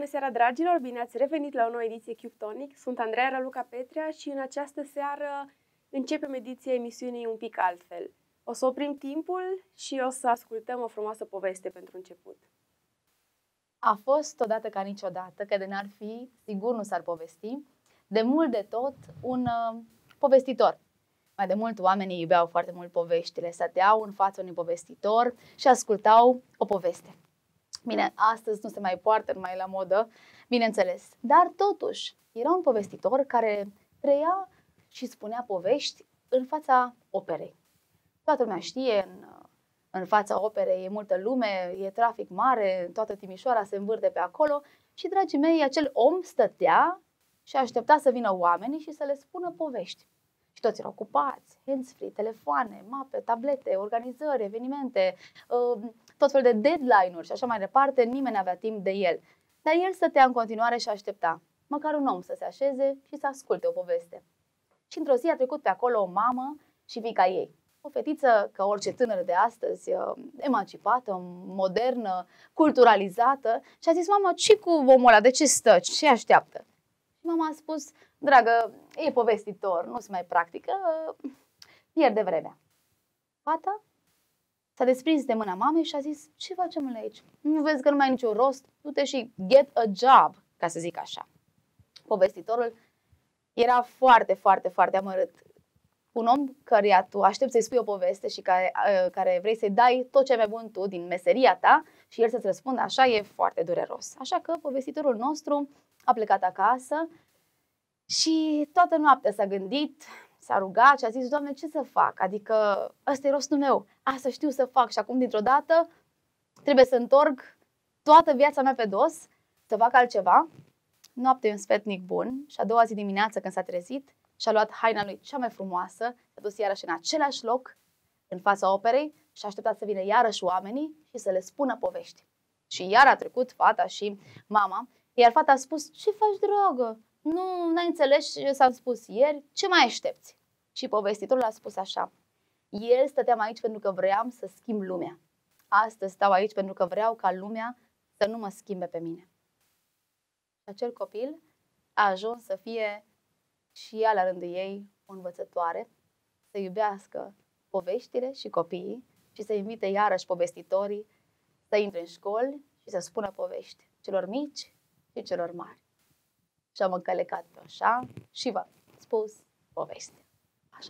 Bună seara, dragilor! Bine ați revenit la o nouă ediție Cube Tonic. Sunt Andreea Raluca Petrea și în această seară începem ediția emisiunii un pic altfel. O să oprim timpul și o să ascultăm o frumoasă poveste pentru început. A fost odată ca niciodată, că de n-ar fi, sigur nu s-ar povesti, de mult de tot un povestitor. Mai de mult oamenii iubeau foarte mult poveștile, stăteau în fața unui povestitor și ascultau o poveste. Bine, astăzi nu se mai poartă, nu mai e la modă, bineînțeles, dar totuși era un povestitor care trăia și spunea povești în fața operei. Toată lumea știe, în fața operei e multă lume, e trafic mare, toată Timișoara se învârte pe acolo și, dragii mei, acel om stătea și aștepta să vină oamenii și să le spună povești. Și toți erau ocupați, hands-free, telefoane, mape, tablete, organizări, evenimente, tot fel de deadline-uri și așa mai departe, nimeni n-avea timp de el. Dar el stătea în continuare și aștepta, măcar un om să se așeze și să asculte o poveste. Și într-o zi a trecut pe acolo o mamă și fiica ei. O fetiță, ca orice tânără de astăzi, emancipată, modernă, culturalizată, și a zis: mama, ce cu omul ăla, de ce stă, ce așteaptă? Și mama a spus: dragă, e povestitor, nu se mai practică, pierde vremea. Fata s-a desprins de mâna mamei și a zis: ce facem aici? Nu vezi că nu mai ai nicio rost? Du-te și get a job, ca să zic așa. Povestitorul era foarte, foarte, foarte amărât. Un om căruia tu aștepți să-i spui o poveste și care vrei să-i dai tot ce mai bun tu din meseria ta și el să-ți răspundă așa, e foarte dureros. Așa că povestitorul nostru a plecat acasă și toată noaptea s-a gândit, s-a rugat și a zis: Doamne, ce să fac? Adică ăsta e rostul meu, asta știu să fac și acum dintr-o dată trebuie să întorc toată viața mea pe dos, să fac altceva. Noaptea e un sfetnic bun și a doua zi dimineață, când s-a trezit, și-a luat haina lui cea mai frumoasă, s-a dus iarăși în același loc, în fața operei, și a așteptat să vină iarăși oamenii și să le spună povești. Și iar a trecut fata și mama, iar fata a spus: ce faci, dragă? Nu n-ai înțeles ce s-am spus ieri? Ce mai aștepți? Și povestitorul a spus așa: ieri stăteam aici pentru că vreau să schimb lumea. Astăzi stau aici pentru că vreau ca lumea să nu mă schimbe pe mine. Acel copil a ajuns să fie și ea la rândul ei o învățătoare, să iubească poveștile și copiii și să invite iarăși povestitorii să intre în școli și să spună povești celor mici și celor mari. Și am încălecat pe așa și v-am spus poveste. Așa.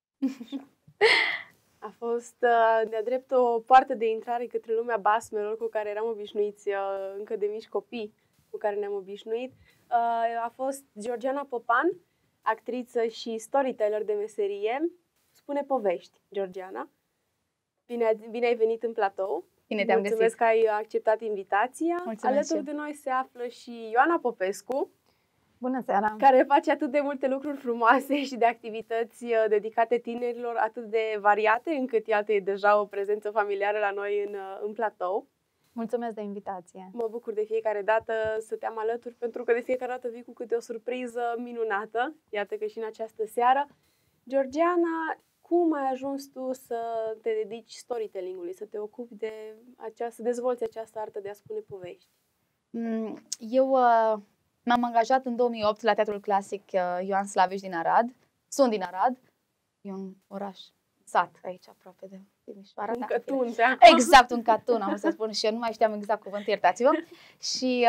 A fost de-a drept o poartă de intrare către lumea basmelor cu care eram obișnuiți încă de mici copii, cu care ne-am obișnuit. A fost Georgiana Popan, actriță și storyteller de meserie. Spune povești, Georgiana. Bine ai venit în platou. Bine te-am găsit. Mulțumesc că ai acceptat invitația. Mulțumesc. Alături de noi se află și Ioana Popescu. Bună seara! Care face atât de multe lucruri frumoase și de activități dedicate tinerilor atât de variate, încât iată e deja o prezență familiară la noi în platou. Mulțumesc de invitație! Mă bucur de fiecare dată să te am alături, pentru că de fiecare dată vii cu câte o surpriză minunată. Iată că și în această seară. Georgiana, cum ai ajuns tu să te dedici storytelling-ului, să te ocupi să dezvolți această artă de a spune povești? Eu m-am angajat în 2008 la Teatrul Clasic Ioan Slaviș din Arad. Sunt din Arad. E un oraș, sat aici aproape de Timișoara. Un Cătun, da? Exact, un Cătun, am să spun, și eu nu mai știam exact cuvântul, iertați-vă. Și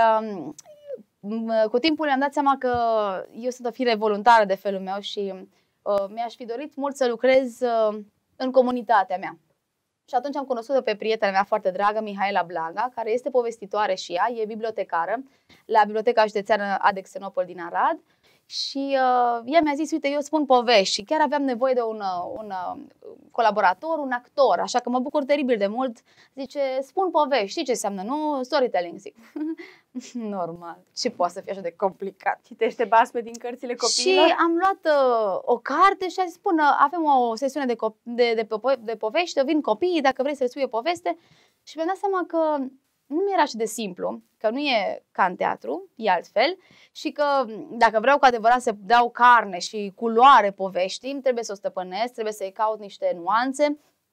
cu timpul mi-am dat seama că eu sunt o fire voluntară de felul meu și mi-aș fi dorit mult să lucrez în comunitatea mea. Și atunci am cunoscut-o pe prietena mea foarte dragă, Mihaela Blaga, care este povestitoare și ea, e bibliotecară la Biblioteca Județeană Adexenopol din Arad. Și ea mi-a zis: uite, eu spun povești și chiar aveam nevoie de un colaborator, un actor, așa că mă bucur teribil de mult. Zice: spun povești, știi ce înseamnă, nu? Storytelling. Zic: normal, ce poate să fie așa de complicat? Citește basme din cărțile copiilor? Și am luat o carte și a zis: până avem o sesiune de povești, vin copiii, dacă vrei să le spui o poveste. Și mi-am dat seama că nu mi era așa de simplu, că nu e ca în teatru, e altfel, și că dacă vreau cu adevărat să dau carne și culoare poveștii, trebuie să o stăpânesc, trebuie să-i caut niște nuanțe,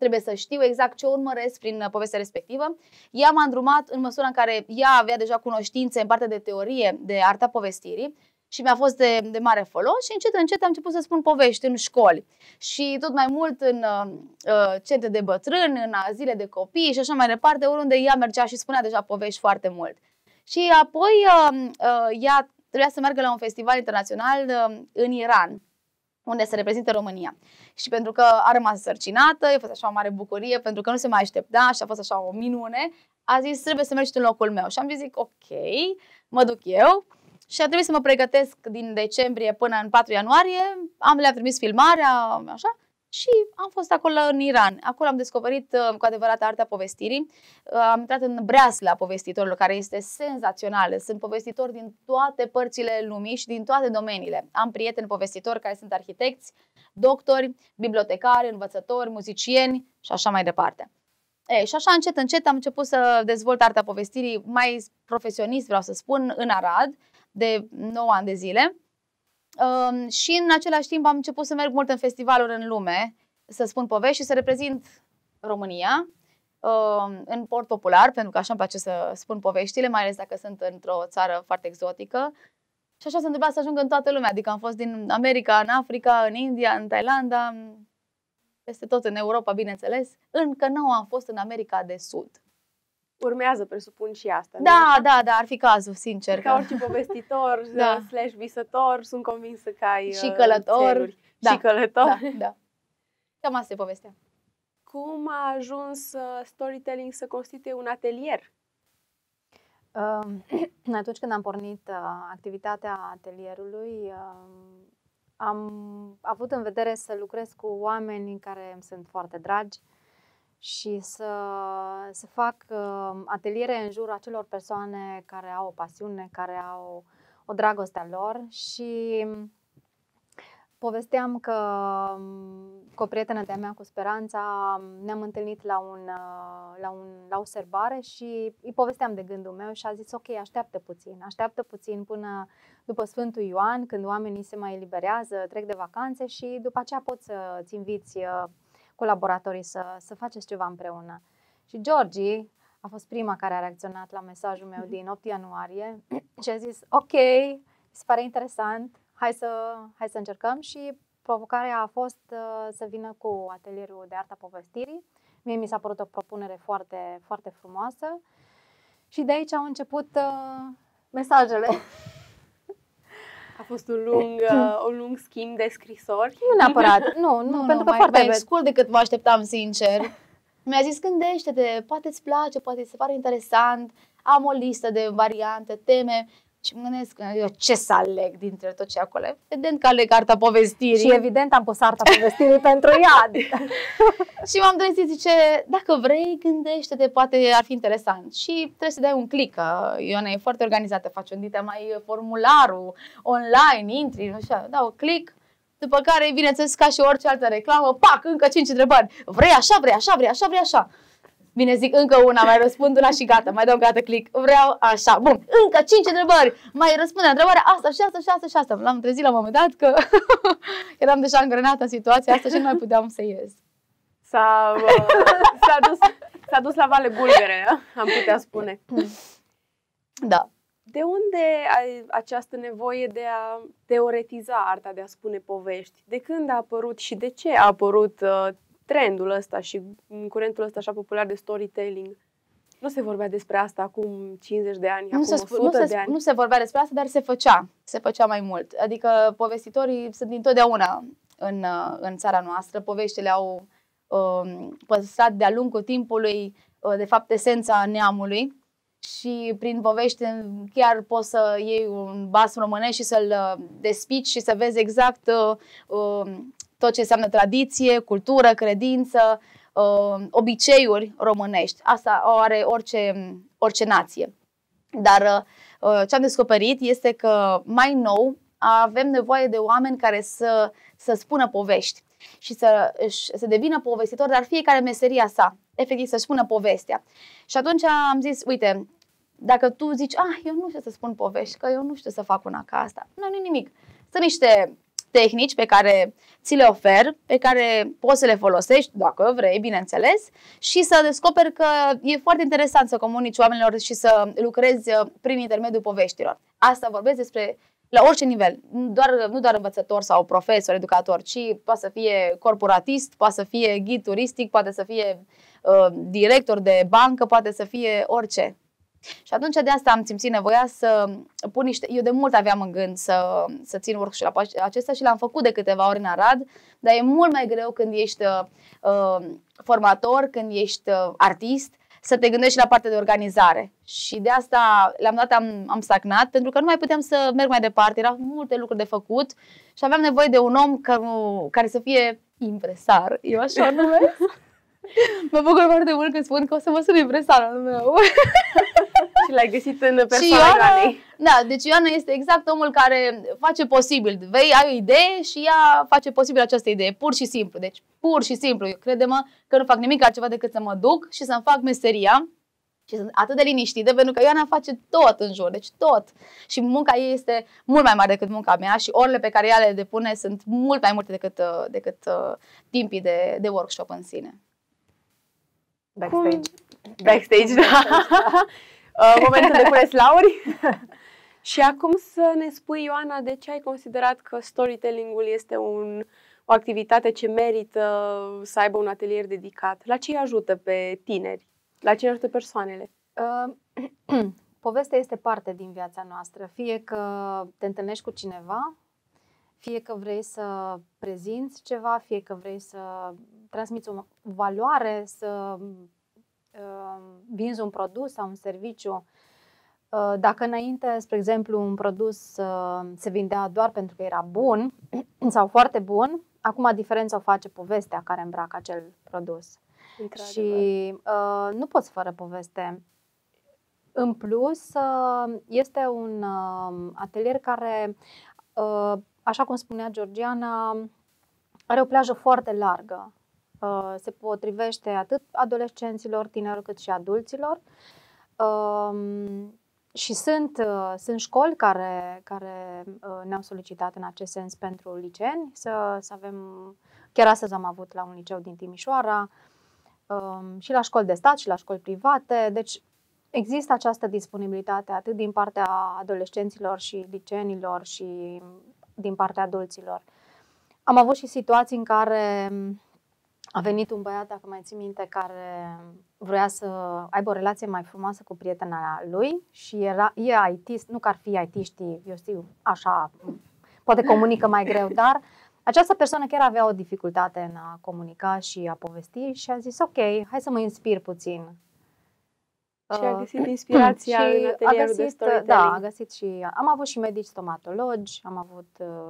trebuie să știu exact ce urmăresc prin povestea respectivă. Ea m-a îndrumat în măsura în care ea avea deja cunoștințe în partea de teorie de arta povestirii și mi-a fost de mare folos și încet, încet am început să spun povești în școli și tot mai mult în centre de bătrâni, în azile de copii și așa mai departe, oriunde ea mergea și spunea deja povești foarte mult. Și apoi ea trebuia să meargă la un festival internațional în Iran, unde se reprezintă România. Și pentru că a rămas însărcinată, a fost așa o mare bucurie, pentru că nu se mai aștepta și a fost așa o minune, a zis trebuie să mergi în locul meu. Și am zis ok, mă duc eu și a trebuit să mă pregătesc din decembrie până în 4 ianuarie, le-am trimis filmarea, așa, și am fost acolo în Iran. Acolo am descoperit cu adevărat arta povestirii. Am intrat în breasla povestitorilor, care este senzațională. Sunt povestitori din toate părțile lumii și din toate domeniile. Am prieteni povestitori care sunt arhitecți, doctori, bibliotecari, învățători, muzicieni și așa mai departe. Și așa încet, încet am început să dezvolt arta povestirii mai profesionist, vreau să spun, în Arad, de 9 ani de zile. Și în același timp am început să merg mult în festivaluri în lume, să spun povești și să reprezint România în port popular, pentru că așa îmi place să spun poveștile, mai ales dacă sunt într-o țară foarte exotică. Și așa s-a întâmplat să ajung în toată lumea, adică am fost din America, în Africa, în India, în Thailanda, peste tot în Europa, bineînțeles. Încă nu am fost în America de Sud. Urmează, presupun, și asta. Da, ar fi cazul, sincer. Ca orice povestitor / visător, sunt convinsă că ai și călător. Și călător. Da. Cam asta e povestea. Cum a ajuns storytelling să constituie un atelier? Atunci când am pornit activitatea atelierului, am avut în vedere să lucrez cu oameni care îmi sunt foarte dragi și să fac ateliere în jurul acelor persoane care au o pasiune, care au o dragoste a lor. Și povesteam că cu o prietenă de-a mea, cu Speranța, ne-am întâlnit la o serbare și îi povesteam de gândul meu și a zis ok, așteaptă puțin până după Sfântul Ioan, când oamenii se mai eliberează, trec de vacanțe și după aceea poți să-ți inviți colaboratorii să faceți ceva împreună. Și Georgie a fost prima care a reacționat la mesajul meu din 8 ianuarie și a zis ok, se pare interesant, hai să încercăm. Și provocarea a fost să vină cu atelierul de arta povestirii. Mie mi s-a părut o propunere foarte, foarte frumoasă și de aici au început mesajele. A fost un lung schimb de scrisori? Nu neapărat, nu, pentru că foarte mai scurt decât mă așteptam, sincer. Mi-a zis, gândește-te, poate îți place, poate îți se pare interesant, am o listă de variante, teme. Și mă gândesc, eu ce să aleg dintre tot ce acolo? Evident că aleg arta povestirii. Și evident am pus arta povestirii pentru ea. Și m-am trezit, zice, dacă vrei, gândește-te, poate ar fi interesant. Și trebuie să dai un click, că Ioana e foarte organizată, face un dita mai formularul online, intri, nu știu, dau click. După care, bineînțeles, ca și orice altă reclamă, pac, încă 5 întrebări. Vrei așa, vrei așa, vrei așa, vrei așa. Bine, zic încă una, mai răspund una și gata, mai dau gata click, vreau așa, bun, încă 5 întrebări, mai răspunde la întrebarea asta și asta și asta și asta. L-am trezit la un moment dat că eram deja angrenată în situația asta și nu mai puteam să ies. S-a dus la Vale Bulgare, am putea spune. Da. De unde ai această nevoie de a teoretiza arta de a spune povești? De când a apărut și de ce a apărut trendul ăsta și curentul ăsta așa popular de storytelling? Nu se vorbea despre asta acum 50 de ani, acum 100 de ani. Nu se vorbea despre asta, dar se făcea. Se făcea mai mult. Adică povestitorii sunt dintotdeauna în țara noastră. Poveștile au păstrat de-a lungul timpului, de fapt, esența neamului. Și prin povești chiar poți să iei un bas românesc și să-l despici și să vezi exact tot ce înseamnă tradiție, cultură, credință, obiceiuri românești. Asta o are orice nație. Dar ce am descoperit este că mai nou avem nevoie de oameni care să spună povești și să devină povestitori, dar fiecare meseria sa, efectiv să spună povestea. Și atunci am zis, uite, dacă tu zici, eu nu știu să spun povești, că eu nu știu să fac una ca asta, nu e nimic. Sunt niște tehnici pe care ți le ofer, pe care poți să le folosești, dacă vrei, bineînțeles, și să descoperi că e foarte interesant să comunici oamenilor și să lucrezi prin intermediul poveștilor. Asta vorbesc despre la orice nivel, nu doar învățător sau profesor, educator, ci poate să fie corporatist, poate să fie ghid turistic, poate să fie director de bancă, poate să fie orice. Și atunci de asta am simțit nevoia să pun niște... Eu de mult aveam în gând să țin workshop-ul acesta și l-am făcut de câteva ori în Arad, dar e mult mai greu când ești formator, când ești artist, să te gândești la partea de organizare. Și de asta la un dat am stagnat, pentru că nu mai puteam să merg mai departe, erau multe lucruri de făcut și aveam nevoie de un om care să fie impresar. Eu așa numesc. Mă bucur foarte mult când spun că o să mă sun impresarul meu. Și l-ai găsit în persoana Ioanei. Da, deci Ioana este exact omul care face posibil. Vei, ai o idee și ea face posibil această idee, pur și simplu. Deci, pur și simplu, crede-mă că nu fac nimic altceva decât să mă duc și să-mi fac meseria. Și sunt atât de liniștită, pentru că Ioana face tot în jur, deci tot. Și munca ei este mult mai mare decât munca mea și orele pe care ea le depune sunt mult mai multe decât timpii de workshop în sine. Backstage. Backstage, da. Momentul de cules lauri. Și acum să ne spui, Ioana, de ce ai considerat că storytelling-ul este o activitate ce merită să aibă un atelier dedicat? La ce îi ajută pe tineri? La ce îi ajută persoanele? Povestea este parte din viața noastră. Fie că te întâlnești cu cineva, fie că vrei să prezinți ceva, fie că vrei să transmiți o valoare, să vinzi un produs sau un serviciu. Dacă înainte, spre exemplu, un produs se vindea doar pentru că era bun sau foarte bun, acum diferența o face povestea care îmbracă acel produs. Și nu poți fără poveste. În plus, este un atelier care, așa cum spunea Georgiana, are o plajă foarte largă. Se potrivește atât adolescenților, tinerilor, cât și adulților. Și sunt școli care ne-au solicitat în acest sens pentru liceeni să avem, chiar astăzi am avut la un liceu din Timișoara, și la școli de stat și la școli private. Deci există această disponibilitate atât din partea adolescenților și liceenilor și din partea adulților. Am avut și situații în care a venit un băiat, dacă mai ții minte, care vrea să aibă o relație mai frumoasă cu prietena lui și e IT, nu că ar fi IT-știi, eu știu, așa, poate comunică mai greu, dar această persoană chiar avea o dificultate în a comunica și a povesti și a zis, ok, hai să mă inspir puțin. Și a găsit inspirația în atelierul de storytelling. Da, a găsit și... Am avut și medici stomatologi, am avut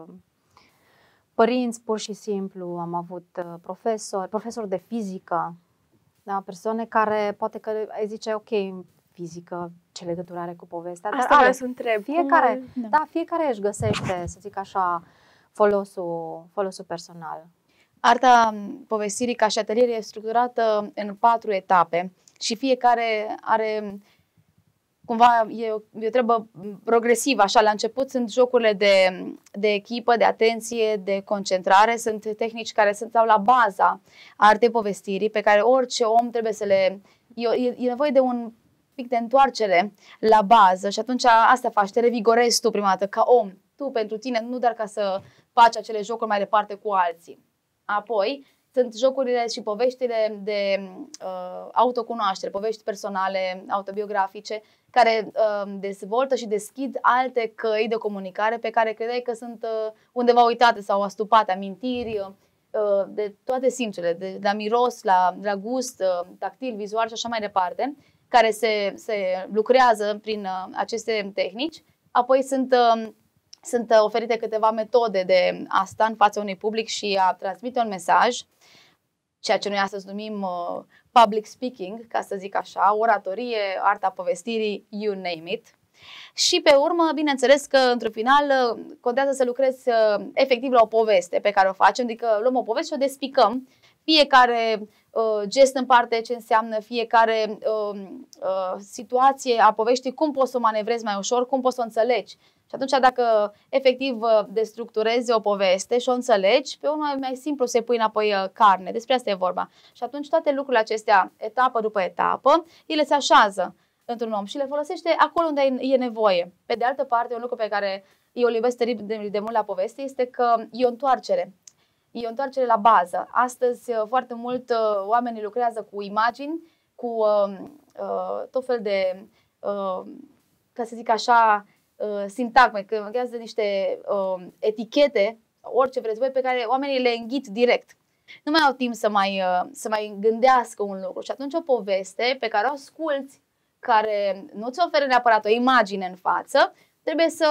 părinți pur și simplu, am avut profesori de fizică, da, persoane care poate că ai zice, ok, fizică, ce legătură are cu povestea? Asta vreau să întreb. Fiecare își găsește, să zic așa, folosul personal. Arta povestirii ca și atelier e structurată în 4 etape și fiecare are cumva, e o treabă progresivă. Așa, la început sunt jocurile de echipă, de atenție, de concentrare, sunt tehnici care stau la baza artei povestirii, pe care orice om trebuie să le... E nevoie de un pic de întoarcere la bază și atunci asta faci, te revigorezi tu prima dată ca om, tu pentru tine, nu doar ca să faci acele jocuri mai departe cu alții. Apoi sunt jocurile și poveștile de autocunoaștere, povești personale, autobiografice, care dezvoltă și deschid alte căi de comunicare pe care credeai că sunt undeva uitate sau astupate, amintiri de toate simțurile, de la miros, la gust, tactil, vizual și așa mai departe, care se lucrează prin aceste tehnici. Apoi sunt oferite câteva metode de a sta în fața unui public și a transmite un mesaj, ceea ce noi astăzi numim public speaking, ca să zic așa, oratorie, arta povestirii, you name it. Și pe urmă, bineînțeles că într-un final contează să lucrezi efectiv la o poveste pe care o facem, adică luăm o poveste și o despicăm fiecare gest în parte ce înseamnă, fiecare situație a poveștii, cum poți să o manevrezi mai ușor, cum poți să o înțelegi. Și atunci dacă efectiv destructurezi o poveste și o înțelegi, pe unul mai simplu să-i pui înapoi carne. Despre asta e vorba. Și atunci toate lucrurile acestea, etapă după etapă, ele se așează într-un om și le folosește acolo unde e nevoie. Pe de altă parte, un lucru pe care eu îl iubesc teribil de mult la poveste este că e o întoarcere. E o întoarcere la bază. Astăzi foarte mult oamenii lucrează cu imagini, cu tot fel de, ca să zic așa, sintagme, că creează niște etichete, orice vreți voi, pe care oamenii le înghit direct. Nu mai au timp să mai gândească un lucru. Și atunci o poveste pe care o asculți, care nu ți oferă neapărat o imagine în față, trebuie să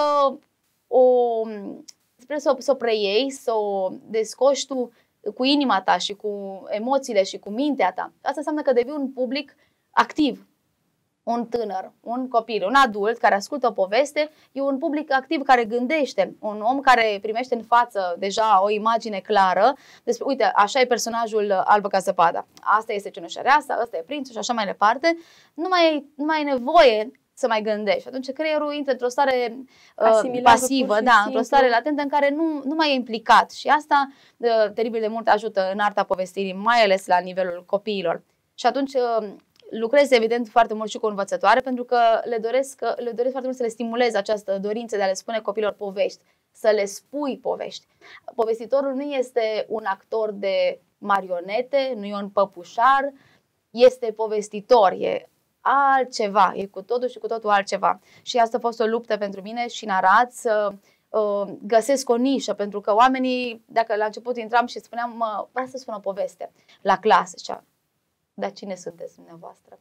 o preiei, să o descoși tu cu inima ta și cu emoțiile și cu mintea ta. Asta înseamnă că devii un public activ. Un tânăr, un copil, un adult care ascultă o poveste e un public activ care gândește. Un om care primește în față deja o imagine clară despre, uite, așa e personajul Albă ca zăpada, asta este cenușăreasa, ăsta e prințul și așa mai departe, nu mai ai nevoie să mai gândești. Atunci creierul intră într-o stare pasivă, da, într-o stare latentă în care nu mai e implicat. Și asta teribil de mult ajută în arta povestirii, mai ales la nivelul copiilor. Și atunci lucrez evident foarte mult și cu învățătoare, pentru că le doresc foarte mult să le stimulez această dorință de a le spune copiilor povești, să le spui povești. Povestitorul nu este un actor de marionete, nu e un păpușar, este povestitor, e altceva, e cu totul și cu totul altceva. Și asta a fost o luptă pentru mine și în Arad să găsesc o nișă, pentru că oamenii, dacă la început intram și spuneam, vreau să spun o poveste la clasă, și dar cine sunteți dumneavoastră?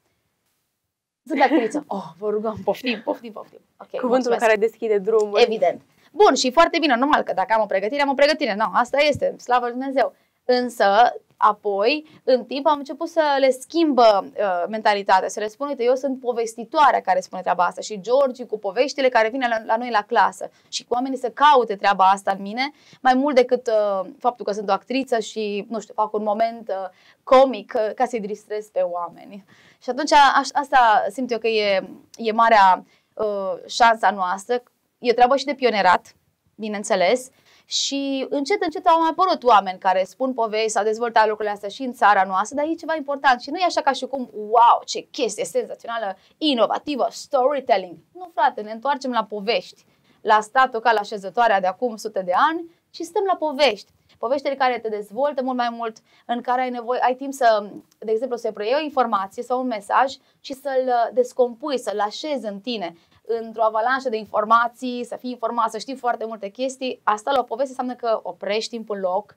Sunt actriță. Vă rugăm, poftim. Okay, cuvântul mulțumesc. care deschide drumul. Evident. Bun, și foarte bine, normal că dacă am o pregătire, no, asta este, slavă lui Dumnezeu. Însă, apoi, în timp, am început să le schimbă mentalitatea, să le spun, uite, eu sunt povestitoarea care spune treaba asta și Georgi cu poveștile care vine la noi la clasă și cu oamenii să caute treaba asta în mine, mai mult decât faptul că sunt o actriță și, nu știu, fac un moment comic ca să-i distrez pe oameni. Și atunci asta simt eu că e marea șansa noastră, e treabă și de pionerat, bineînțeles. Și încet au mai apărut oameni care spun povești, s-au dezvoltat lucrurile astea și în țara noastră, dar e ceva important și nu e așa ca și cum, wow, ce chestie senzațională, inovativă, storytelling. Nu, frate, ne întoarcem la povești, la statul ca la așezătoarea de acum sute de ani și stăm la povești. Poveștile care te dezvoltă mult mai mult, în care ai timp să, de exemplu, să preiei o informație sau un mesaj și să-l descompui, să-l așezi în tine. Într-o avalanșă de informații, să fii informat, să știi foarte multe chestii, asta la o poveste înseamnă că oprești timpul în loc,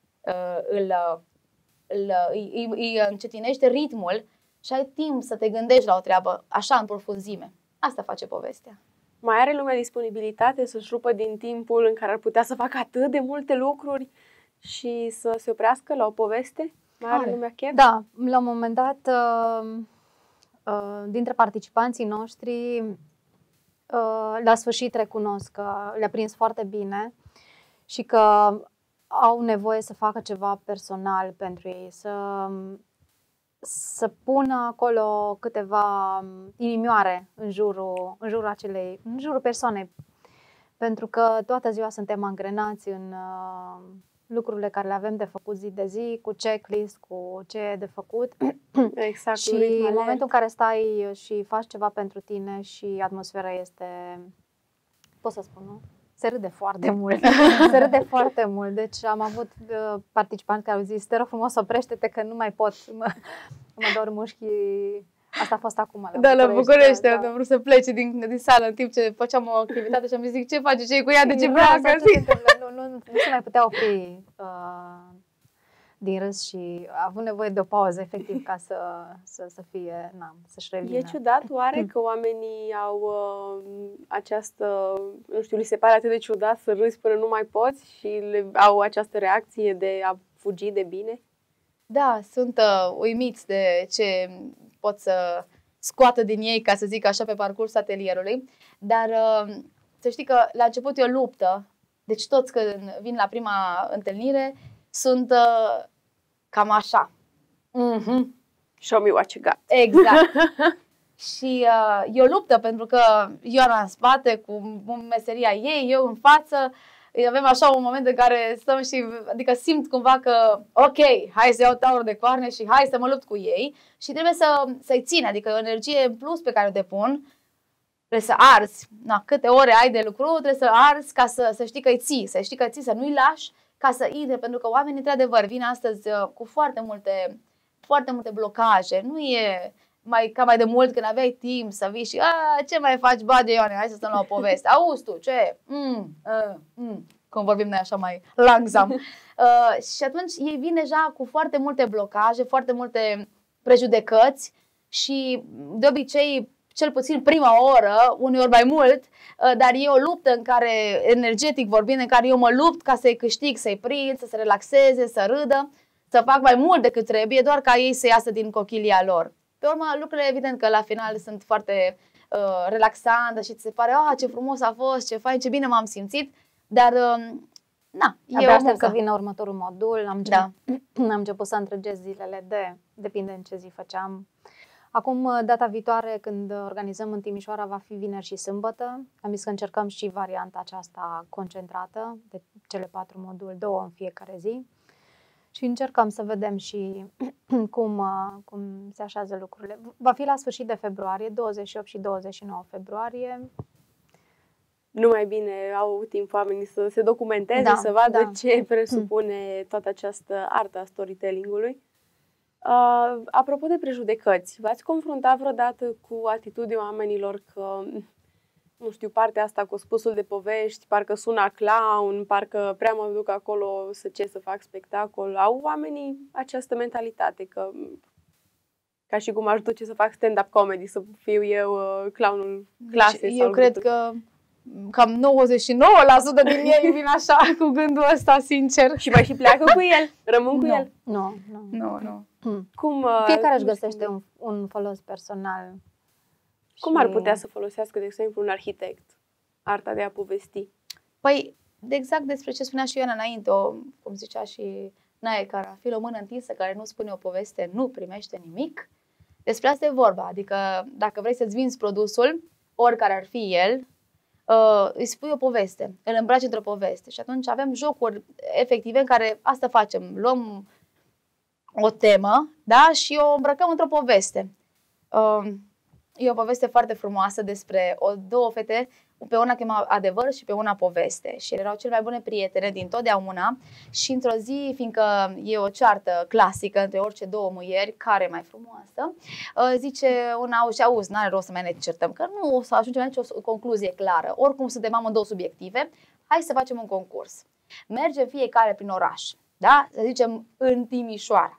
îi încetinește ritmul și ai timp să te gândești la o treabă așa în profunzime. Asta face povestea. Mai are lumea disponibilitate să-și rupă din timpul în care ar putea să facă atât de multe lucruri și să se oprească la o poveste? Mai are lumea chef? Da, la un moment dat, dintre participanții noștri, la sfârșit recunosc că le-a prins foarte bine și că au nevoie să facă ceva personal pentru ei, să pună acolo câteva inimioare în jurul persoanei, pentru că toată ziua suntem angrenați în lucrurile care le avem de făcut zi de zi, cu checklist, cu ce e de făcut. Exact. Și în momentul în care stai și faci ceva pentru tine și atmosfera este, pot să spun, nu? Se râde foarte mult. Se râde foarte mult. Deci am avut participanți care au zis, te rog frumos, oprește-te că nu mai pot, mă dor mușchii. Asta a fost acum la București. Am vrut să plece din sală în timp ce făceam o activitate și am zis, ce face, ce e cu ea, de ce vrea? Nu se mai putea opri din râs și a avut nevoie de o pauză, efectiv, ca să fie, să-și revină. E ciudat oare că oamenii au această, nu știu, li se pare atât de ciudat să râzi până nu mai poți și au această reacție de a fugi de bine? Da, sunt uimiți de ce pot să scoată din ei, ca să zic așa, pe parcursul atelierului. Dar să știi că la început e o luptă. Deci toți când vin la prima întâlnire sunt Cam așa. Show me what you got. Exact. Și e o luptă pentru că Ioana în spate cu meseria ei, eu în față. Avem așa un moment în care stăm și, adică simt cumva că ok, hai să iau taurul de coarne și hai să mă lupt cu ei și trebuie să-i țin, adică e o energie în plus pe care o depun. Trebuie să arzi, câte ore ai de lucru, trebuie să arzi ca să știi că îi ții, să știi că îi ții, să nu-i lași ca să intre, pentru că oamenii într-adevăr vin astăzi cu foarte multe blocaje, nu e ca mai de mult când aveai timp să vii și ce mai faci, bage Ioane, hai să stăm la o poveste, auzi tu, ce? Cum vorbim noi așa mai langsam. Și atunci ei vin deja cu foarte multe blocaje, foarte multe prejudecăți și de obicei, cel puțin prima oră, uneori mai mult, dar e o luptă în care, energetic vorbind, în care eu mă lupt ca să-i câștig, să-i prind, să se relaxeze, să râdă, să fac mai mult decât trebuie, doar ca ei să iasă din cochilia lor. Pe urmă, lucrurile evident că la final sunt foarte relaxante și ți se pare, ce frumos a fost, ce fain, ce bine m-am simțit, dar e aștept să vină următorul modul, am început să întregesc zilele depinde în ce zi făceam. Acum, data viitoare, când organizăm în Timișoara, va fi vineri și sâmbătă. Am zis că încercăm și varianta aceasta concentrată, de cele 4 moduli, 2 în fiecare zi. Și încercăm să vedem și cum se așează lucrurile. Va fi la sfârșit de februarie, 28 și 29 februarie. Nu mai bine au timp oamenii să se documenteze, să vadă ce presupune toată această artă a storytelling-ului. Apropo de prejudecăți, v-ați confruntat vreodată cu atitudinea oamenilor că, nu știu, partea asta cu spusul de povești, parcă sună clown, parcă prea mă duc acolo să fac spectacol? Au oamenii această mentalitate că, ca și cum aș duce să fac stand-up comedy, să fiu eu clownul clasei? Eu cred că cam 99% din ei vin așa cu gândul ăsta, sincer. Și mai și pleacă cu el? Rămân cu el? Nu. Cum, fiecare își găsește un folos personal. Cum ar putea să folosească, de exemplu, un arhitect arta de a povesti? Păi, exact despre ce spunea și Ioana înainte, cum zicea și Nae Carafil, o mână întinsă care nu spune o poveste nu primește nimic. Despre asta e vorba, adică dacă vrei să-ți vinzi produsul, oricare ar fi el, îi spui o poveste, îl îmbraci într-o poveste și atunci avem jocuri efective în care asta facem, luăm o temă, da, și o îmbrăcăm într-o poveste. E o poveste foarte frumoasă despre două fete, pe una chema Adevăr și pe una Poveste și erau cele mai bune prietene din totdeauna și într-o zi, fiindcă e o ceartă clasică între orice două muieri, care e mai frumoasă, zice una, auzi, n-are rost să mai ne certăm, că nu o să ajungem la nicio concluzie clară, oricum suntem amândouă subiective, hai să facem un concurs. Mergem fiecare prin oraș, da? Să zicem în Timișoara.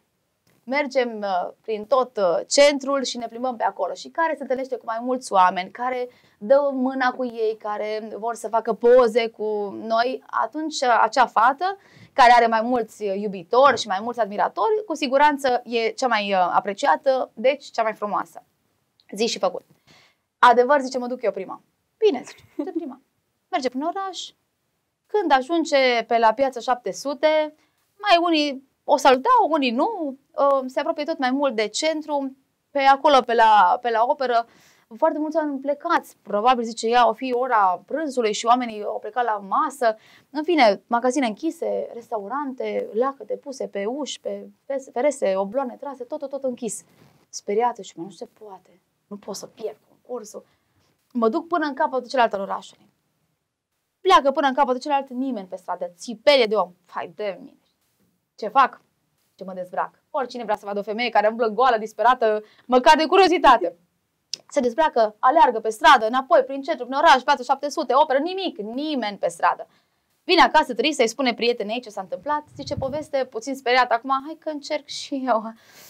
Mergem prin tot centrul și ne plimbăm pe acolo și care se întâlnește cu mai mulți oameni, care dă mâna cu ei, care vor să facă poze cu noi, atunci acea fată care are mai mulți iubitori și mai mulți admiratori, cu siguranță e cea mai apreciată, deci cea mai frumoasă. Zi și făcut. Adevăr, zice, mă duc eu prima. Bine, zice, de prima. Merge prin oraș, când ajunge pe la Piața 700, mai unii o salutau, unii nu, se apropie tot mai mult de centru, pe acolo, pe la operă, foarte mulți oameni plecați, probabil, zice ea, o fi ora prânzului și oamenii au plecat la masă, în fine, magazine închise, restaurante, lacăte puse pe uși, pe ferese, obloane trase, tot închis. Speriată și nu se poate, nu pot să pierd concursul. Mă duc până în capătul celălalt al orașului. Pleacă până în capătul celălalt, nimeni pe stradă, țipelie de om, hai de mine. Ce fac? Ce mă dezbrac? Oricine vrea să vadă o femeie care umblă goală, disperată, măcar de curiozitate. Se dezbracă, aleargă pe stradă, înapoi, prin centru, prin oraș, Piața 700, operă, nimic, nimeni pe stradă. Vine acasă trist să-i spune prietenei ce s-a întâmplat, zice poveste, puțin speriată, acum hai că încerc și eu.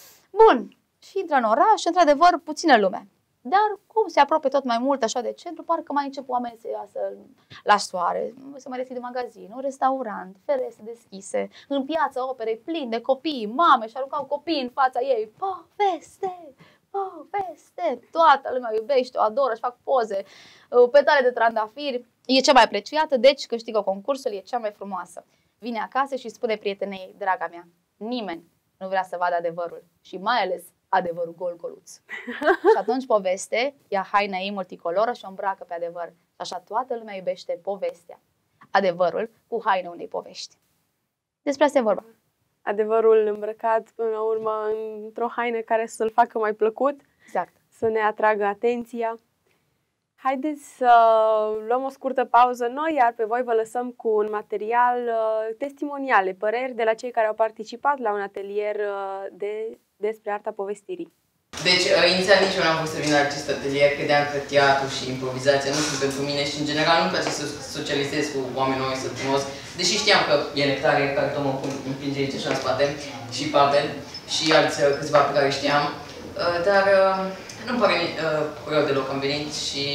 Bun, și intră în oraș, într-adevăr, puțină lume. Dar cum se apropie tot mai mult așa de centru, parcă mai încep oamenii să iasă la soare, să mai deschide magazin, un restaurant, ferese deschise, în Piața Operei plin de copii, mame și aruncau copii în fața ei, poveste, poveste, toată lumea iubește, o adoră, își fac poze, petale de trandafiri, e cea mai apreciată, deci câștigă concursul, e cea mai frumoasă. Vine acasă și spune prietenei, draga mea, nimeni nu vrea să vadă adevărul și mai ales adevărul gol-goluț. Și atunci poveste ia haina ei multicoloră și o îmbracă pe adevăr. Și așa toată lumea iubește povestea, adevărul cu haina unei povești. Despre asta e vorba. Adevărul îmbrăcat până la urmă într-o haină care să-l facă mai plăcut, Exact. să ne atragă atenția. Haideți să luăm o scurtă pauză noi, iar pe voi vă lăsăm cu un material testimoniale, păreri de la cei care au participat la un atelier despre arta povestirii. Deci, inițial nici eu n-am vrut să vin la acest atelier, credeam că teatru și improvizația nu sunt pentru mine și, în general, nu-mi place să socializez cu oameni noi, să cunosc, deși știam că e Nectarie, care tot mă împinge aici așa în spate, și Pavel, și alți câțiva pe care știam, dar nu-mi pare rău deloc, am venit și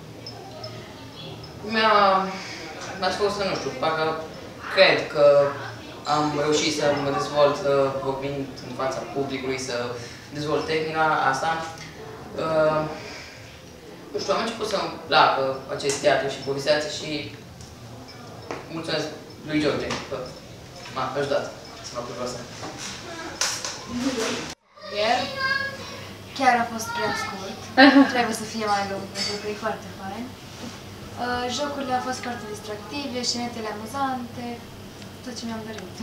mi-a spus să, nu știu, parcă cred că am reușit să mă dezvolt vorbind în fața publicului, să dezvolt tehnica asta. Nu știu, am început să-mi placă acest teatru și improvizație și mulțumesc lui George că m-a ajutat să fac lucrul ăsta. Chiar a fost prea scurt. Trebuie să fie mai lung, pentru că e foarte fain. Jocurile au fost foarte distractive, scenetele amuzante, tot ce mi-am dorit.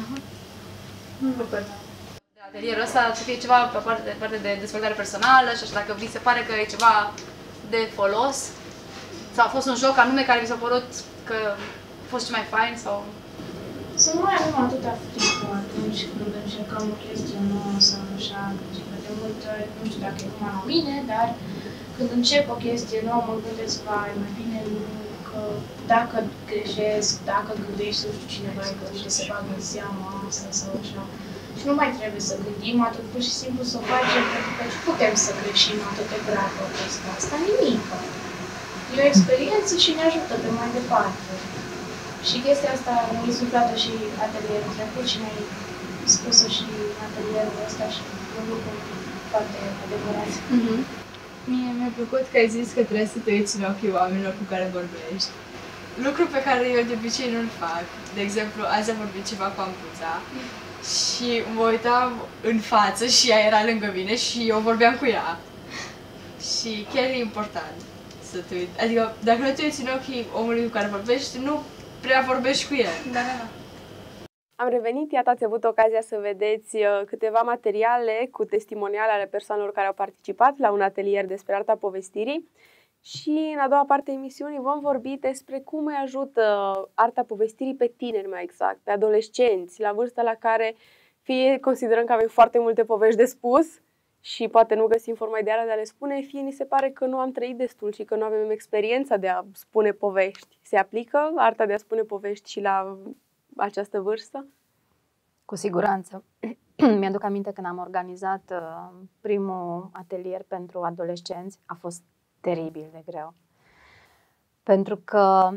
Atelierul ăsta să fie ceva pe parte de dezvoltare personală și așa, dacă vi se pare că e ceva de folos sau a fost un joc anume care vi s-a părut că a fost cel mai fain sau... Să nu mai avem atâta frică atunci când încercăm o chestie nouă sau așa, că de multe ori, nu știu dacă e numai la mine, dar când încep o chestie nouă mă gândesc, vai, mai bine nu, că dacă greșesc, dacă gândești, nu știu cineva și se bagă în seama asta sau așa. Și nu mai trebuie să gândim atât, pur și simplu să o facem, pentru că și putem să greșim atât de grav cu asta nimic. E o experiență și ne ajută pe mai departe. Și chestia asta ne-a insuflat-o și atelierul trecut și ne-ai spus-o și atelierul ăsta și un lucru foarte adevărat. Mie mi-a plăcut că ai zis că trebuie să te uiți în ochii oamenilor cu care vorbești. Lucru pe care eu de obicei nu-l fac. De exemplu, azi am vorbit ceva cu Ampuța și mă uitam în față și ea era lângă mine și eu vorbeam cu ea. Și chiar e important să te uiți. Adică, dacă nu te uiți în ochii omului cu care vorbești, nu prea vorbești cu el. Da. Am revenit, iată, ați avut ocazia să vedeți câteva materiale cu testimoniale ale persoanelor care au participat la un atelier despre arta povestirii și în a doua parte a emisiunii vom vorbi despre cum îi ajută arta povestirii pe tineri, mai exact, pe adolescenți, la vârsta la care fie considerăm că avem foarte multe povești de spus și poate nu găsim forma ideală de a le spune, fie ni se pare că nu am trăit destul și că nu avem experiența de a spune povești. Se aplică arta de a spune povești și la această vârstă? Cu siguranță. Mi-aduc aminte când am organizat primul atelier pentru adolescenți, a fost teribil de greu. Pentru că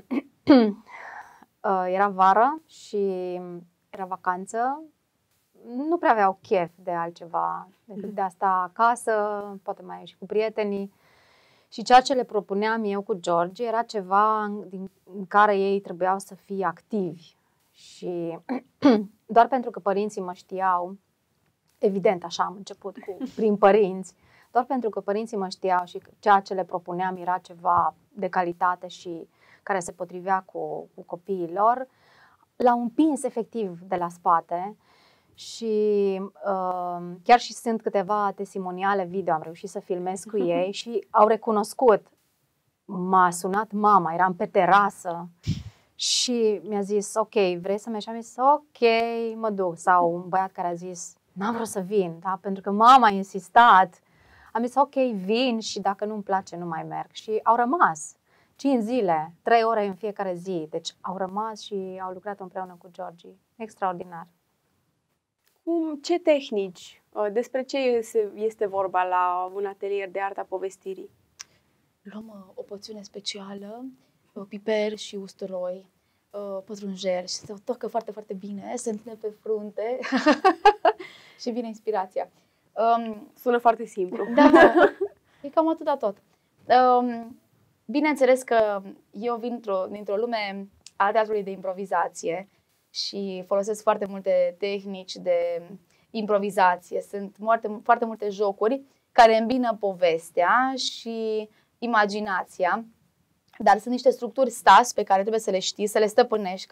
era vară și era vacanță, nu prea aveau chef de altceva decât de a sta acasă, poate mai și cu prietenii. Și ceea ce le propuneam eu cu George era ceva în care ei trebuiau să fie activi. Și doar pentru că părinții mă știau, evident așa am început prin părinți, doar pentru că părinții mă știau și ceea ce le propuneam era ceva de calitate și care se potrivea cu copiii lor, l-au împins efectiv de la spate. Și chiar și sunt câteva testimoniale video, am reușit să filmez cu ei și au recunoscut. M-a sunat mama, eram pe terasă și mi-a zis, ok, vrei să mergi? Am zis, ok, mă duc. Sau un băiat care a zis, n-am vrut să vin, da? Pentru că mama a insistat. Am zis, ok, vin și dacă nu-mi place, nu mai merg. Și au rămas 5 zile, 3 ore în fiecare zi. Deci au rămas și au lucrat împreună cu Georgie. Extraordinar. Ce tehnici, despre ce este vorba la un atelier de arta povestirii? Luăm o poțiune specială, piper și usturoi, pătrunjel și se tocă foarte, foarte bine, se întinde pe frunte și vine inspirația. Sună foarte simplu. Da, e cam atâta tot. Bineînțeles că eu vin dintr-o lume a teatrului de improvizație și folosesc foarte multe tehnici de improvizație. Sunt foarte multe jocuri care îmbină povestea și imaginația, dar sunt niște structuri stas pe care trebuie să le știi, să le stăpânești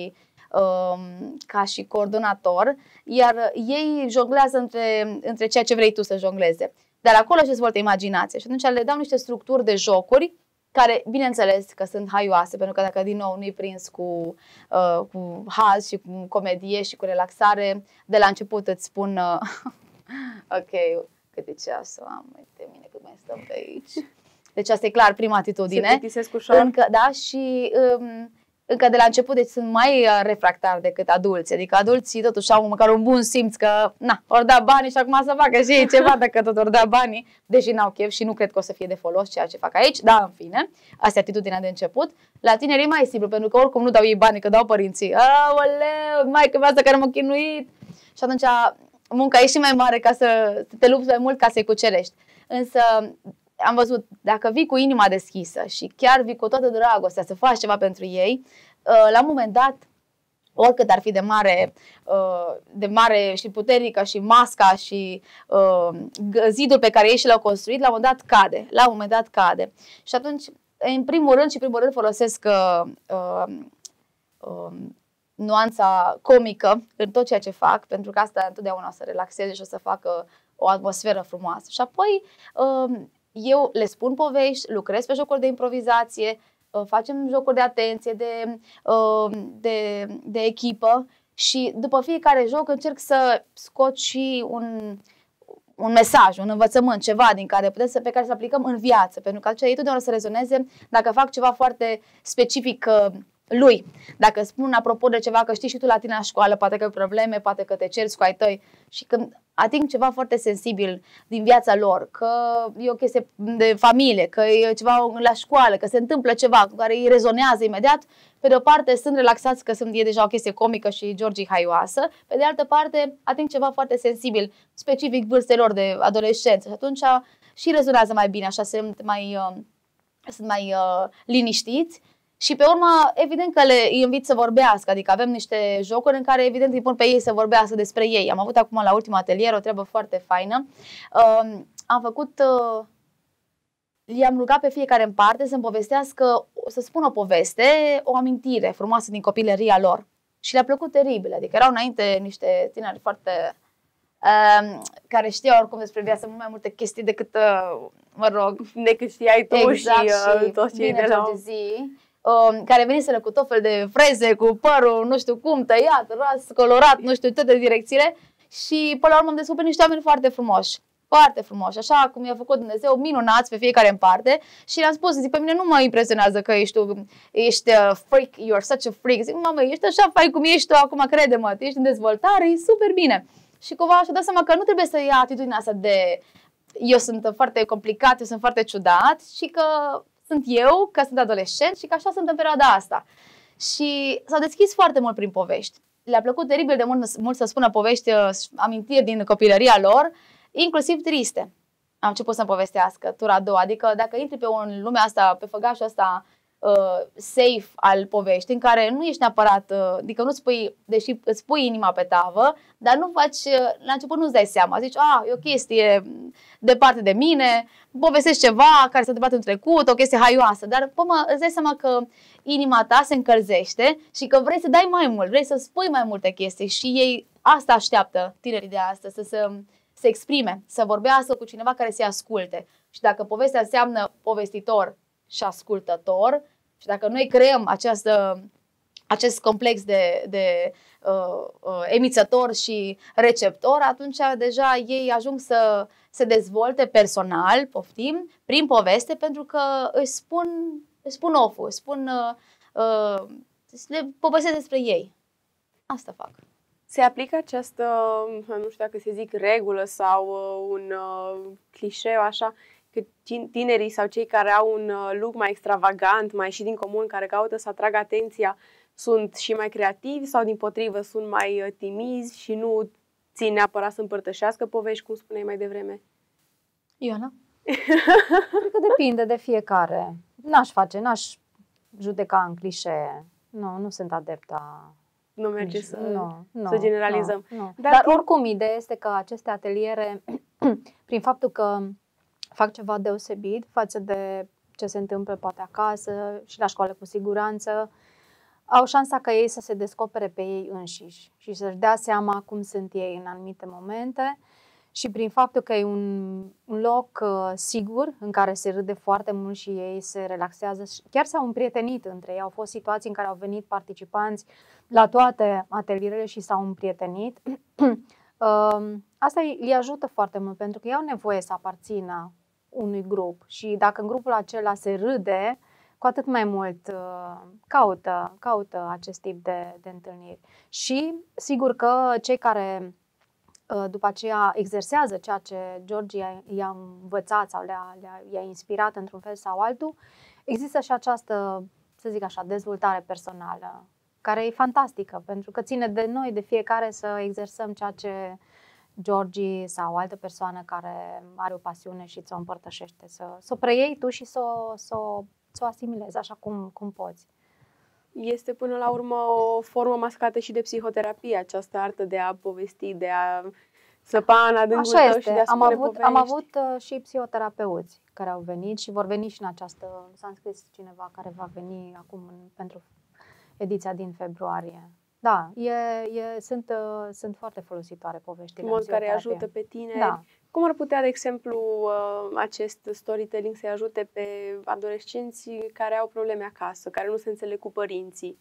ca și coordonator, iar ei jonglează între ceea ce vrei tu să jongleze. Dar acolo își dezvoltă imaginația și atunci le dau niște structuri de jocuri care, bineînțeles, că sunt haioase, pentru că dacă din nou nu-i prins cu haz și cu comedie și cu relaxare, de la început îți spun ok, câte ceasul am, uite mine cât mai stăm pe aici. Deci asta e clar prima atitudine. Se plictisesc ușor. Încă, da, și încă de la început deci sunt mai refractari decât adulții. Adică adulții totuși au măcar un bun simț că ori da banii și acum să facă și ei ceva dacă tot ori da banii, deși n-au chef și nu cred că o să fie de folos ceea ce fac aici, dar în fine, asta e atitudinea de început. La tineri e mai simplu, pentru că oricum nu dau ei banii, că dau părinții. Aoleu, maică mea asta care m-a chinuit. Și atunci munca e și mai mare ca să te lupți mai mult ca să-i cucerești. Însă am văzut, dacă vii cu inima deschisă și chiar vii cu toată dragostea să faci ceva pentru ei, la un moment dat, oricât ar fi de mare și puternică și masca și zidul pe care ei și l-au construit, la un moment dat cade. La un moment dat cade. Și atunci, în primul rând folosesc nuanța comică în tot ceea ce fac, pentru că asta întotdeauna o să relaxeze și o să facă o atmosferă frumoasă. Și apoi eu le spun povești, lucrez pe jocuri de improvizație, facem jocuri de atenție, de echipă și după fiecare joc încerc să scot și un mesaj, un învățământ, ceva pe care să aplicăm în viață, pentru că atunci ei totdeauna să rezoneze dacă fac ceva foarte specific lui. Dacă spun apropo de ceva că știi și tu la tine la școală, poate că ai probleme, poate că te ceri cu ai tăi și când ating ceva foarte sensibil din viața lor, că e o chestie de familie, că e ceva la școală, că se întâmplă ceva cu care îi rezonează imediat, pe de o parte sunt relaxați că e deja o chestie comică și Georgie haioasă, pe de altă parte ating ceva foarte sensibil, specific vârstelor de adolescență și atunci și rezonează mai bine, așa sunt mai liniștiți. Și pe urmă, evident că îi invit să vorbească, adică avem niște jocuri în care evident îi pun pe ei să vorbească despre ei. Am avut acum la ultimul atelier o treabă foarte faină. I-am rugat pe fiecare în parte să-mi povestească, să spună o poveste, o amintire frumoasă din copilăria lor. Și le-a plăcut teribil, adică erau înainte niște tineri foarte... care știau oricum despre viață mult mai multe chestii decât, decât știai tu exact, și toți cei de la care veniseră cu tot fel de freze, cu părul, nu știu cum, tăiat, ras, colorat, nu știu, toate direcțiile și până la urmă am descoperit niște oameni foarte frumoși. Foarte frumoși, așa cum i-a făcut Dumnezeu, minunați pe fiecare în parte și le-am spus, zic, pe mine nu mă impresionează că ești freak, you're such a freak. Zic, mamă, ești așa fain cum ești tu acum, crede-mă, ești în dezvoltare, e super bine. Și cumva și-a dat seama că nu trebuie să ia atitudinea asta de eu sunt foarte complicat, eu sunt foarte ciudat și că sunt eu, că sunt adolescent și că așa sunt în perioada asta. Și s-au deschis foarte mult prin povești. Le-a plăcut teribil de mult să spună povești, amintiri din copilăria lor, inclusiv triste. Am început să-mi povestească tura a doua, adică dacă intri pe lumea asta, pe făgașul ăsta safe al poveștii, în care nu ești neapărat, adică nu spui, deși îți pui inima pe tavă, dar nu faci, la început nu-ți dai seama, zici, e o chestie departe de mine, povestești ceva care s-a întâmplat în trecut, o chestie haioasă, dar îți dai seama că inima ta se încălzește și că vrei să dai mai mult, vrei să spui mai multe chestii și ei asta așteaptă tinerii de astăzi, să se exprime, să vorbească cu cineva care să-i asculte. Și dacă povestea înseamnă povestitor și ascultător și dacă noi creăm acest complex de emițător și receptor, atunci deja ei ajung să se dezvolte personal, poftim, prin poveste, pentru că își spun oful, le povestesc despre ei. Asta fac. Se aplică această, nu știu dacă se zic regulă sau un clișeu așa, că tinerii sau cei care au un look mai extravagant, mai ieșit din comun, care caută să atragă atenția, sunt și mai creativi sau dimpotrivă sunt mai timizi și nu țin neapărat să împărtășească povești, cum spuneai mai devreme? Ioana? Cred că depinde de fiecare. N-aș judeca în clișee. Nu sunt adepta. nu merge Nici- să nu, generalizăm. Nu. Dar Dar timp- oricum, ideea este că aceste ateliere, prin faptul că fac ceva deosebit față de ce se întâmplă poate acasă și la școală cu siguranță, au șansa ca ei să se descopere pe ei înșiși și să-și dea seama cum sunt ei în anumite momente și prin faptul că e un loc sigur în care se râde foarte mult și ei se relaxează, chiar s-au împrietenit între ei. Au fost situații în care au venit participanți la toate atelierele și s-au împrietenit. Asta îi ajută foarte mult pentru că ei au nevoie să aparțină unui grup și dacă în grupul acela se râde, cu atât mai mult caută acest tip de întâlniri. Și sigur că cei care după aceea exersează ceea ce Georgie i-a învățat sau i-a inspirat într-un fel sau altul, există și această, să zic așa, dezvoltare personală, care e fantastică, pentru că ține de noi, de fiecare, să exersăm ceea ce Georgie sau o altă persoană care are o pasiune și ți-o împărtășește, să o preiei tu și să o asimilezi așa cum poți. Este până la urmă o formă mascată și de psihoterapie, această artă de a povesti, de a săpa în adâncul Așa tău este. și de a spune povești. Am avut și psihoterapeuți care au venit și vor veni și în această, s-a înscris cineva care va veni acum pentru ediția din februarie. Da, sunt foarte folositoare poveștile. În mod care ajută pe tine. Da. Cum ar putea, de exemplu, acest storytelling să-i ajute pe adolescenții care au probleme acasă, care nu se înțeleg cu părinții?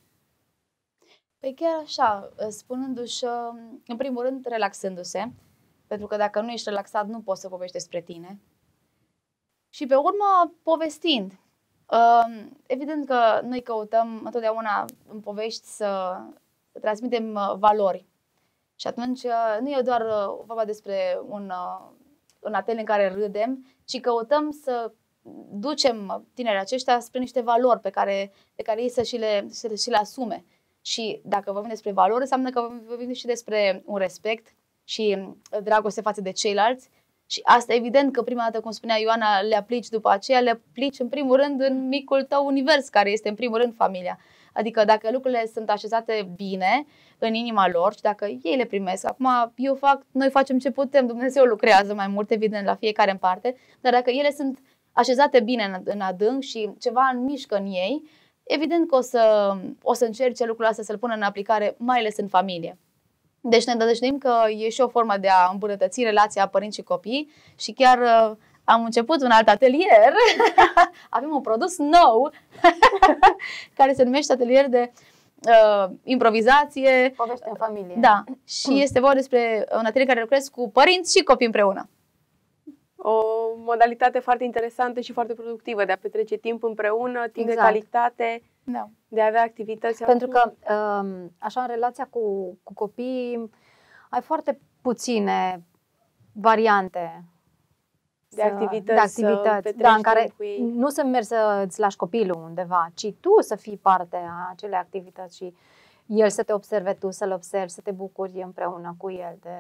Păi chiar așa, spunându-și, în primul rând, relaxându-se, pentru că dacă nu ești relaxat, nu poți să povestești despre tine. Și pe urmă, povestind. Evident că noi căutăm întotdeauna în povești să transmitem valori. Și atunci nu e doar vorba despre un atelier în care râdem, ci căutăm să ducem tinerii aceștia spre niște valori pe care ei să și le asume. Și dacă vorbim despre valori, înseamnă că vorbim și despre un respect și dragoste față de ceilalți. Și asta evident că prima dată, cum spunea Ioana, le aplici după aceea, le aplici în primul rând în micul tău univers, care este în primul rând familia. Adică dacă lucrurile sunt așezate bine în inima lor și dacă ei le primesc, acum noi facem ce putem, Dumnezeu lucrează mai mult, evident, la fiecare în parte, dar dacă ele sunt așezate bine în adânc și ceva mișcă în ei, evident că o să încerce lucrul ăsta să-l pună în aplicare, mai ales în familie. Deci ne dădășnim că e și o formă de a îmbunătăți relația părinți și copii și chiar am început un alt atelier, avem un produs nou care se numește atelier de improvizație. Poveste în familie. Da, și este vorba despre un atelier care lucrez cu părinți și copii împreună. O modalitate foarte interesantă și foarte productivă de a petrece timp împreună, timp de Exact. calitate, Da. de a avea activități. Pentru că, așa, în relația cu copiii, ai foarte puține variante de activități, da, în care cu ei. nu să mergi să-ți lași copilul undeva, ci tu să fii parte a acelei activități și el să te observe, tu să-l observi, să te bucuri împreună cu el de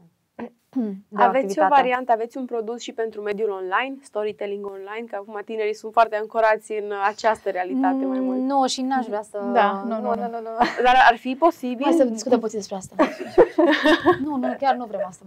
Aveți o variantă, aveți un produs și pentru mediul online, storytelling online, că acum tinerii sunt foarte ancorați în această realitate mai mult. Nu, și n-aș vrea să... Da, nu. Dar ar fi posibil? Hai să discutăm puțin despre asta. Nu, chiar nu vrem asta.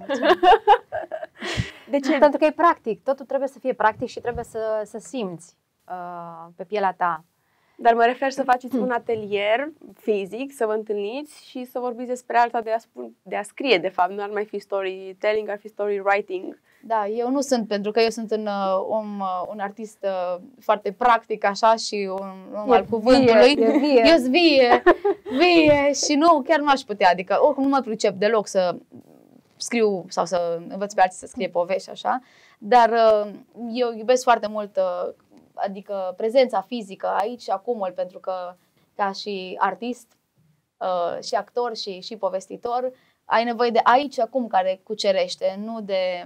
De ce? Pentru că e practic, totul trebuie să fie practic și trebuie să simți pe pielea ta. Dar mă refer să faceți un atelier fizic, să vă întâlniți și să vorbiți despre alta de a scrie, de fapt. Nu ar mai fi storytelling, ar fi story writing. Da, eu nu sunt, pentru că eu sunt un artist foarte practic așa și un om al cuvântului. Eu sunt vie și nu, chiar nu aș putea, adică oricum nu mă pricep deloc să scriu sau să învăț pe alții să scrie povești așa, dar eu iubesc foarte mult adică prezența fizică aici și acum, pentru că ca și artist și actor și povestitor ai nevoie de aici acum care cucerește, nu de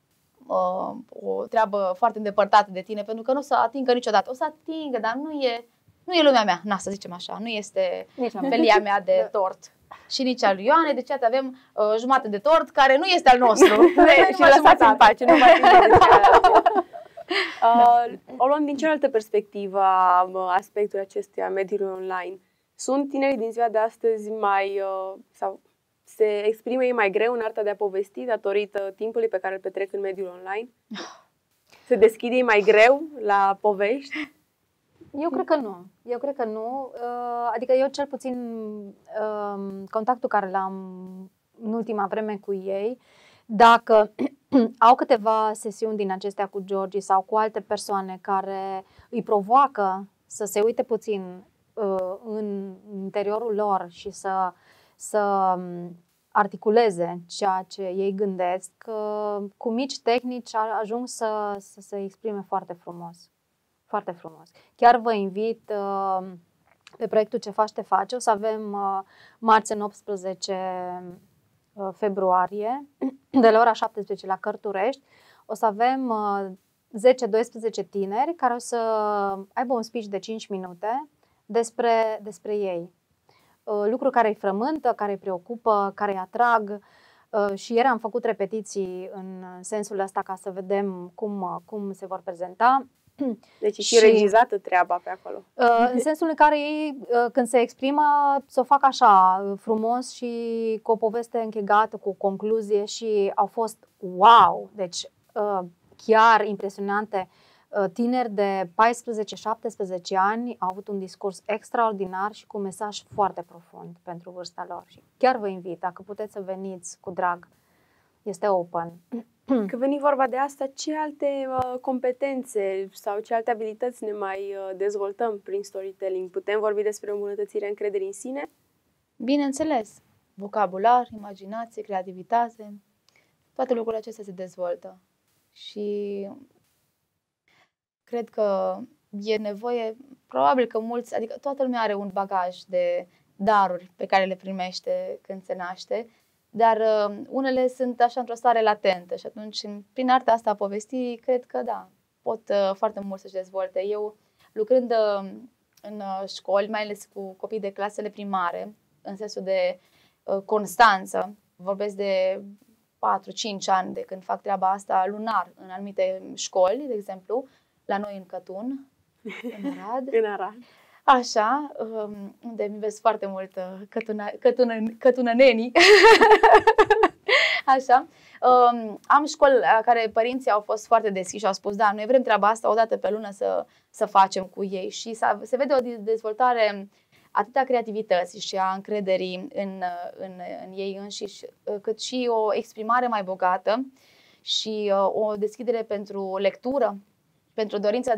o treabă foarte îndepărtată de tine, pentru că nu o să atingă niciodată. O să atingă, dar nu e lumea mea, să zicem așa, nu este felia mea de tort. Și nici al lui Ioane, deci iată avem jumătate de tort care nu este al nostru. Și lăsați în pace, nu mai o luăm din cealaltă perspectivă a aspectului acestuia, mediului online. Sunt tinerii din ziua de astăzi mai, sau se exprimă ei mai greu în arta de a povesti datorită timpului pe care îl petrec în mediul online? Se deschid ei mai greu la povești? Eu cred că nu. Eu cred că nu. Adică eu cel puțin contactul care l-am în ultima vreme cu ei, dacă au câteva sesiuni din acestea cu Georgie sau cu alte persoane care îi provoacă să se uite puțin în interiorul lor și să articuleze ceea ce ei gândesc, cu mici tehnici ajung să se exprime foarte frumos. Foarte frumos. Chiar vă invit pe proiectul Ce faci, te face. O să avem marți în 18 februarie, de la ora 17 la Cărturești. O să avem 10-12 tineri care o să aibă un speech de 5 minute despre ei. Lucruri care îi frământă, care îi preocupă, care îi atrag. Și ieri am făcut repetiții în sensul ăsta ca să vedem cum se vor prezenta. Deci și regizată treaba pe acolo. În sensul în care ei, când se exprimă, să o facă așa, frumos și cu o poveste închegată, cu o concluzie și au fost wow! Deci chiar impresionante. Tineri de 14-17 ani au avut un discurs extraordinar și cu un mesaj foarte profund pentru vârsta lor. Și chiar vă invit, dacă puteți să veniți cu drag, este open. Când veni vorba de asta, ce alte competențe sau ce alte abilități ne mai dezvoltăm prin storytelling? Putem vorbi despre îmbunătățirea încrederii în sine? Bineînțeles. Vocabular, imaginație, creativitate, toate lucrurile acestea se dezvoltă. Și cred că e nevoie, probabil că mulți, adică toată lumea are un bagaj de daruri pe care le primește când se naște, dar unele sunt așa într-o stare latentă și atunci, prin arta asta a povesti, cred că da, pot foarte mult să-și dezvolte. Eu, lucrând în școli, mai ales cu copii de clasele primare, în sensul de constanță, vorbesc de 4-5 ani de când fac treaba asta lunar în anumite școli, de exemplu, la noi în Cătun, în Arad. În Arad. Așa, unde îmi vezi foarte mult cătunănenii. Așa. Am școli la care părinții au fost foarte deschiși și au spus, da, noi vrem treaba asta o dată pe lună să facem cu ei. Și se vede o dezvoltare atât a creativității și a încrederii în ei înșiși, cât și o exprimare mai bogată și o deschidere pentru lectură, pentru dorința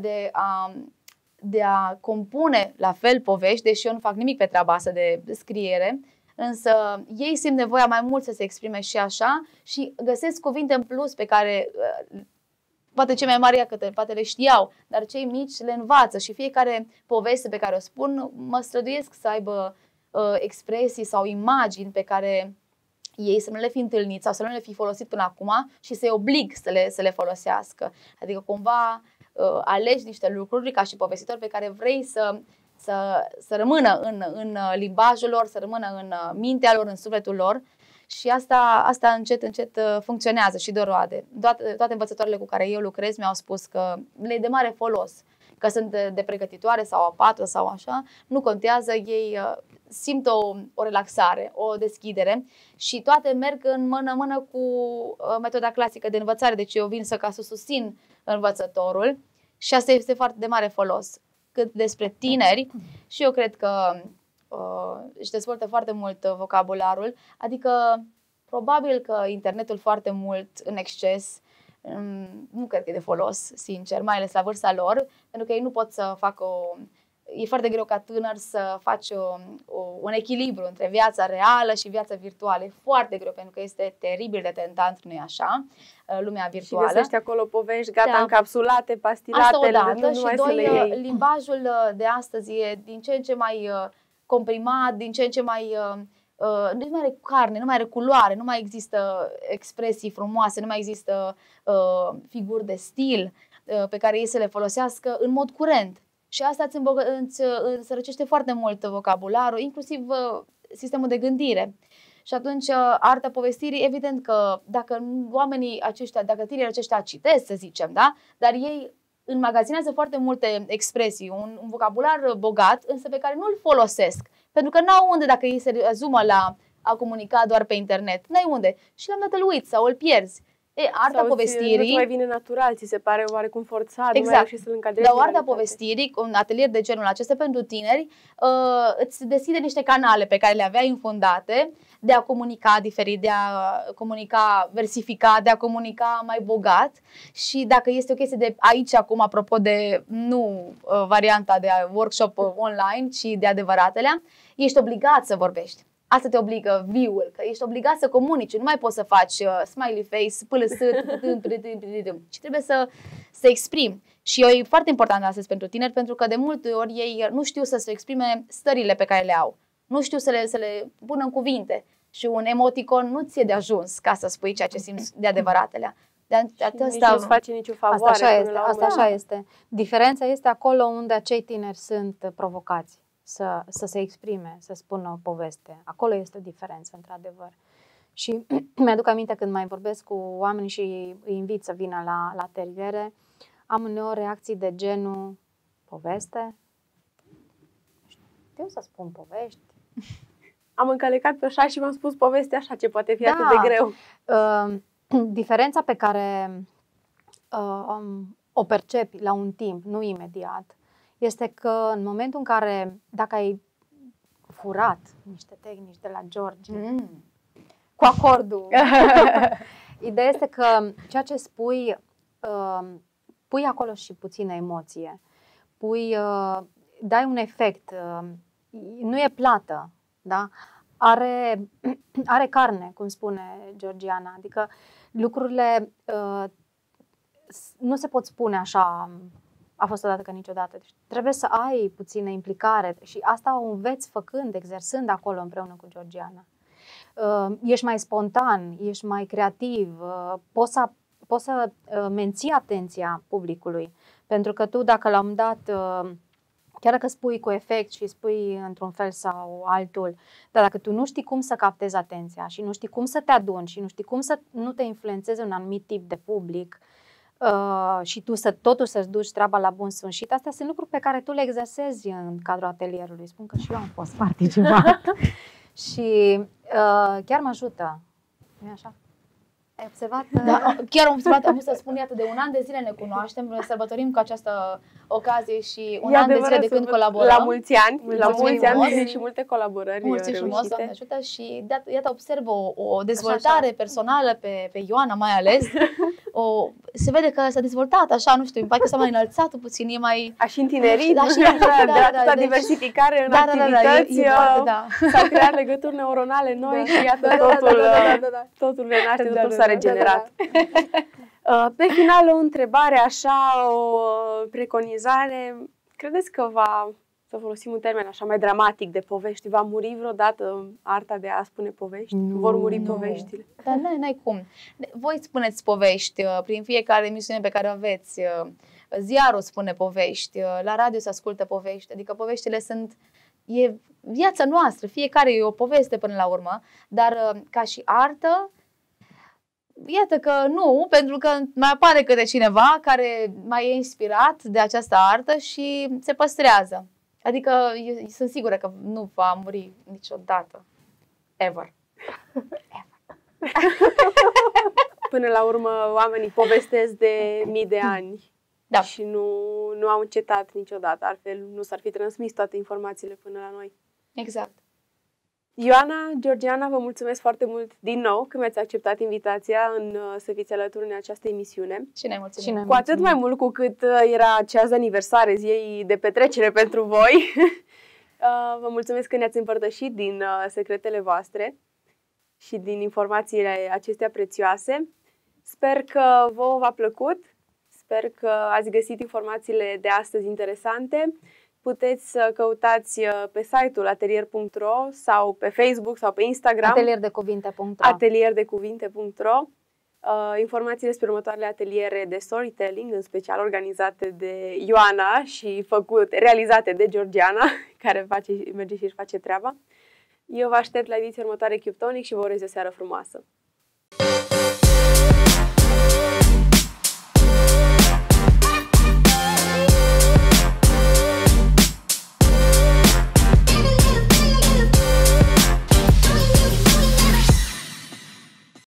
de a compune la fel povești, deși eu nu fac nimic pe treaba asta de scriere, însă ei simt nevoia mai mult să se exprime și așa și găsesc cuvinte în plus pe care poate cei mai mari poate le știau, dar cei mici le învață și fiecare poveste pe care o spun mă străduiesc să aibă expresii sau imagini pe care ei să nu le fi întâlnit sau să nu le fi folosit până acum și să-i oblig să le folosească. Adică cumva alegi niște lucruri ca și povestitor pe care vrei să rămână în limbajul lor, să rămână în mintea lor, în sufletul lor și asta încet funcționează și dă roade. Toate învățătoarele cu care eu lucrez mi-au spus că le e de mare folos, că sunt de pregătitoare sau a patra sau așa, nu contează, ei simt o relaxare, o deschidere și toate merg în mână cu metoda clasică de învățare, deci eu vin ca să susțin învățătorul și asta este foarte de mare folos. Cât despre tineri, și eu cred că își dezvoltă foarte mult vocabularul, adică probabil că internetul foarte mult în exces nu cred că e de folos, sincer, mai ales la vârsta lor, pentru că ei nu pot să facă e foarte greu ca tânăr să faci un echilibru între viața reală și viața virtuală. E foarte greu pentru că este teribil de tentant, nu-i așa, lumea virtuală. Și găsești acolo povești gata încapsulate, pastilate, odată, și doi, limbajul de astăzi e din ce în ce mai comprimat, din ce în ce mai nu mai are carne, nu mai are culoare, nu mai există expresii frumoase, nu mai există figuri de stil pe care ei să le folosească în mod curent. Și asta îți însărăcește foarte mult vocabularul, inclusiv sistemul de gândire. Și atunci arta povestirii, evident că dacă oamenii aceștia, dacă tinerii aceștia citesc, să zicem, da? Dar ei înmagazinează foarte multe expresii, un vocabular bogat, însă pe care nu îl folosesc. Pentru că n-au unde dacă ei se rezumă la a comunica doar pe internet. N-ai unde. Și la un dat îl uiți sau îl pierzi. Arta povestirii... Nu mai vine natural, ți se pare oarecum forțat, exact. nu mai reușești să-l încadrezi. Dar arta povestirii, un atelier de genul acesta pentru tineri, îți deschide niște canale pe care le aveai înfundate de a comunica diferit, de a comunica versificat, de a comunica mai bogat. Și dacă este o chestie de aici acum, apropo de nu varianta de workshop online, ci de adevăratele, ești obligat să vorbești. Asta te obligă viul, că ești obligat să comunici, nu mai poți să faci smiley face, ci trebuie să exprimi. Și e foarte important astăzi pentru tineri, pentru că de multe ori ei nu știu să se exprime stările pe care le au. Nu știu să le pună în cuvinte. Și un emoticon nu ți-e de ajuns ca să spui ceea ce simți de adevăratele. Nici nu-ți face nicio favoare. Asta așa este. Diferența este acolo unde acei tineri sunt provocați să se exprime, să spună o poveste. Acolo este o diferență, într-adevăr. Și mi-aduc aminte când mai vorbesc cu oameni și îi invit să vină la ateliere, am uneori reacții de genul poveste? Știu să spun povești. Am încălecat pe așa și v-am spus povestea așa, ce poate fi atât de greu. Diferența pe care o percepi la un timp, nu imediat, este că în momentul în care, dacă ai furat niște tehnici de la George, cu acordul, ideea este că ceea ce spui, pui acolo și puțină emoție, dai un efect, nu e plată, da? Are carne, cum spune Georgiana, adică lucrurile nu se pot spune așa, a fost odată ca niciodată. Deci trebuie să ai puțină implicare și asta o înveți făcând, exersând acolo împreună cu Georgiana. Ești mai spontan, ești mai creativ, poți să menții atenția publicului. Pentru că tu, dacă la un moment dat, chiar dacă spui cu efect și spui într-un fel sau altul, dar dacă tu nu știi cum să captezi atenția și nu știi cum să te aduni și nu știi cum să nu te influențeze un anumit tip de public, și tu totuși să-ți duci treaba la bun sfârșit, astea sunt lucruri pe care tu le exersezi în cadrul atelierului. Spun că și eu am fost participat și chiar mă ajută. Nu-i așa? Ai observat? Da, chiar am observat, am să spun, iată, de un an de zile ne cunoaștem, noi sărbătorim cu această ocazie și un an de zile de când colaborăm. La mulți ani și multe colaborări mulțumim frumos, Doamne ajută, și iată, observ o dezvoltare personală pe Ioana mai ales. Se vede că s-a dezvoltat așa, nu știu, îmi pare că s-a mai înălțat puțin, e mai... A și întinerit, de diversificare în activități, s-a creat legături neuronale noi și iată totul renaște, totul s-a regenerat. Pe final, o întrebare așa, o preconizare. Credeți că să folosim un termen așa mai dramatic de povești, va muri vreodată arta de a spune povești? Vor muri poveștile? Dar n-ai cum. Voi spuneți povești prin fiecare emisiune pe care o aveți. Ziarul spune povești, la radio se ascultă povești, adică poveștile e viața noastră, fiecare e o poveste până la urmă, dar ca și artă, iată că nu, pentru că mai apare câte cineva care mai e inspirat de această artă și se păstrează. Adică sunt sigură că nu va muri niciodată. Ever. Până la urmă, oamenii povestesc de mii de ani. Da. Și nu au încetat niciodată. Altfel nu s-ar fi transmis toate informațiile până la noi. Exact. Ioana, Georgiana, vă mulțumesc foarte mult din nou că mi-ați acceptat invitația să fiți alături în această emisiune. Și ne mulțumim. Cu atât mai mult cu cât era ceas de aniversare, zi de petrecere pentru voi. Vă mulțumesc că ne-ați împărtășit din secretele voastre și din informațiile acestea prețioase. Sper că vouă v-a plăcut, sper că ați găsit informațiile de astăzi interesante. Puteți să căutați pe site-ul atelier.ro sau pe Facebook sau pe Instagram atelierDeCuvinte.ro informații despre următoarele ateliere de storytelling, în special organizate de Ioana și realizate de Georgiana, care merge și își face treaba. Eu vă aștept la ediția următoare Cube Tonic și vă urez o seară frumoasă!